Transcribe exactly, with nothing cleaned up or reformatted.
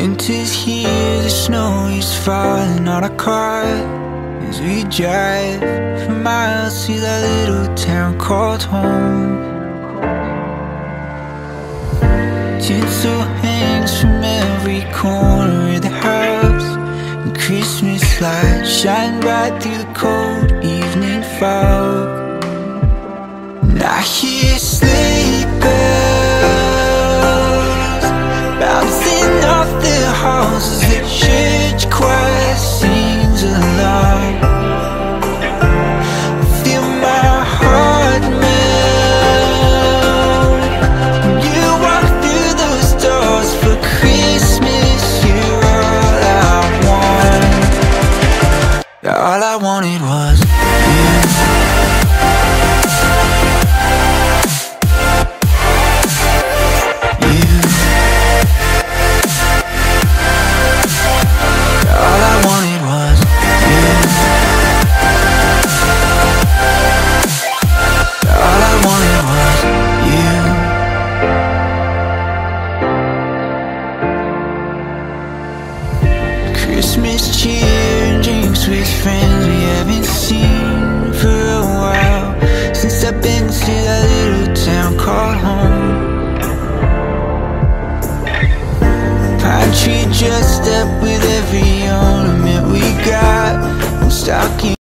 Winter's here, the snow is falling on our car as we drive for miles to that little town called home. Tinsel hangs from every corner of the house, and Christmas lights shine bright through the cold evening fog. And I hear sleigh bells bouncing off the halls as the church choir sings along. I feel my heart melt when you walk through those doors for Christmas. You're all I want. All I wanted was you. Christmas cheer and drinks with friends we haven't seen for a while, since I've been to that little town called home. Pine tree dressed up with